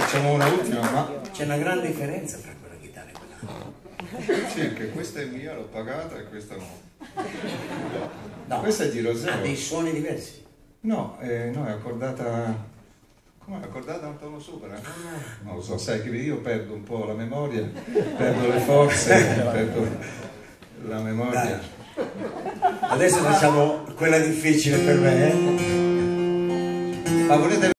facciamo una ultima, ma c'è una gran differenza tra quella chitarra e quella. sì, anche questa è mia, l'ho pagata e questa no. No, Questa è di Roseo. ha dei suoni diversi. No, no, è accordata. Come è accordata a un tono sopra? Non lo so, sai che io perdo un po' la memoria, perdo le forze, perdo la memoria. Dai. Adesso facciamo quella difficile per me, Ma volete